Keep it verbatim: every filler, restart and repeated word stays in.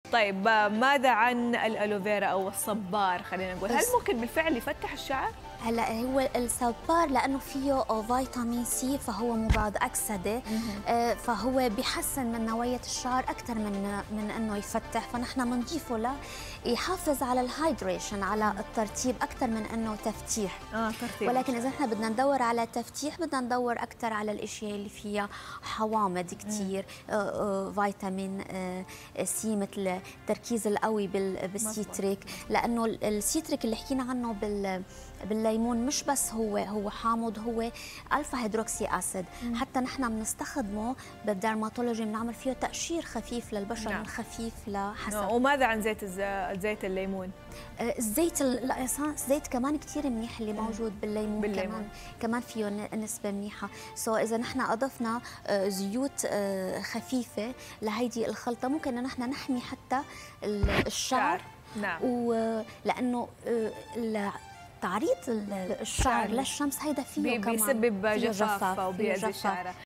طيب ماذا عن الالوفيرا او الصبار خلينا نقول، هل ممكن بالفعل يفتح الشعر؟ هلا هو الصبار لانه فيه فيتامين سي فهو مضاد اكسده، آه فهو بيحسن من نوعيه الشعر اكثر من من انه يفتح، فنحن بنضيفه له يحافظ على الهايدريشن، على الترطيب اكثر من انه تفتيح. اه ترطيب. ولكن اذا نحن بدنا ندور على تفتيح بدنا ندور اكثر على الاشياء اللي فيها حوامض كثير، آه آه فيتامين آه سي، مثل التركيز القوي بالسيتريك، لانه السيتريك اللي حكينا عنه بال بالليمون مش بس هو هو حامض، هو الفا هيدروكسي اسيد، حتى نحن بنستخدمه بالدرماتولوجي، بنعمل فيه تقشير خفيف للبشره، نعم. من خفيف لحسن. وماذا عن زيت زيت الليمون؟ الزيت الزيت كمان كثير منيح اللي موجود بالليمون, بالليمون. كمان كمان فيه نسبه منيحه، سو اذا نحن اضفنا زيوت خفيفه لهيدي الخلطه ممكن ان نحن نحمي حتى الشعر، نعم. ولانه تعريض الشعر للشمس هيدا فيه كمان بيسبب جفاف او بيأذي الشعر.